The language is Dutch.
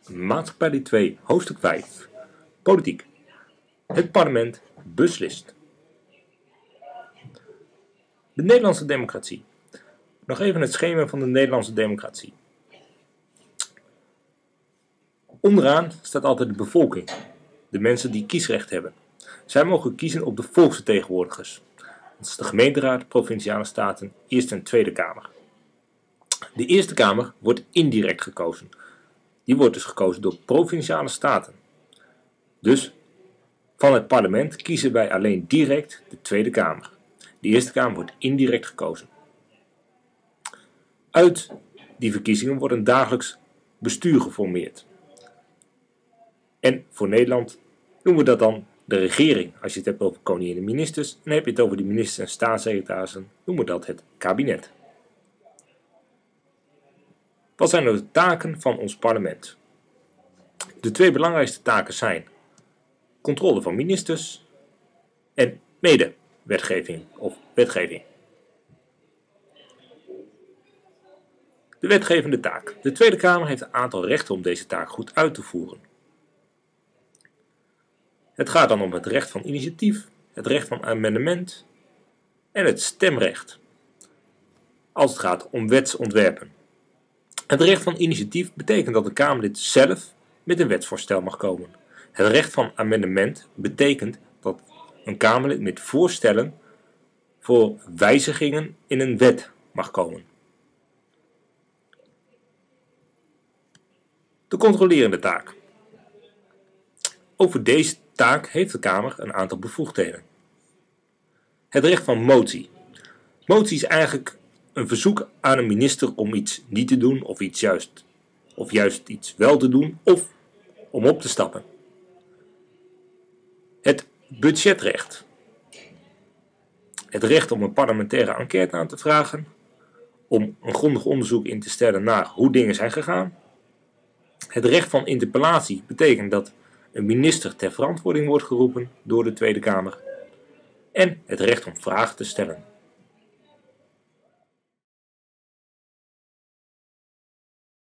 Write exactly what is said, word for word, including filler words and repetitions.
Maatschappij twee, hoofdstuk vijf. Politiek. Het parlement beslist. De Nederlandse democratie. Nog even het schema van de Nederlandse democratie. Onderaan staat altijd de bevolking, de mensen die kiesrecht hebben. Zij mogen kiezen op de volksvertegenwoordigers. Dat is de gemeenteraad, provinciale staten, Eerste en Tweede Kamer. De Eerste Kamer wordt indirect gekozen. Die wordt dus gekozen door provinciale staten. Dus van het parlement kiezen wij alleen direct de Tweede Kamer. De Eerste Kamer wordt indirect gekozen. Uit die verkiezingen wordt een dagelijks bestuur geformeerd. En voor Nederland noemen we dat dan de regering. Als je het hebt over koningin en ministers, en heb je het over de ministers en staatssecretarissen, noemen we dat het kabinet. Wat zijn nou de taken van ons parlement? De twee belangrijkste taken zijn controle van ministers en medewetgeving of wetgeving. De wetgevende taak. De Tweede Kamer heeft een aantal rechten om deze taak goed uit te voeren. Het gaat dan om het recht van initiatief, het recht van amendement en het stemrecht, als het gaat om wetsontwerpen. Het recht van initiatief betekent dat de Kamerlid zelf met een wetsvoorstel mag komen. Het recht van amendement betekent dat een Kamerlid met voorstellen voor wijzigingen in een wet mag komen. De controlerende taak. Over deze taak heeft de Kamer een aantal bevoegdheden. Het recht van motie. Motie is eigenlijk een verzoek aan een minister om iets niet te doen of, iets juist, of juist iets wel te doen of om op te stappen. Het budgetrecht. Het recht om een parlementaire enquête aan te vragen, om een grondig onderzoek in te stellen naar hoe dingen zijn gegaan. Het recht van interpellatie betekent dat een minister ter verantwoording wordt geroepen door de Tweede Kamer. En het recht om vragen te stellen.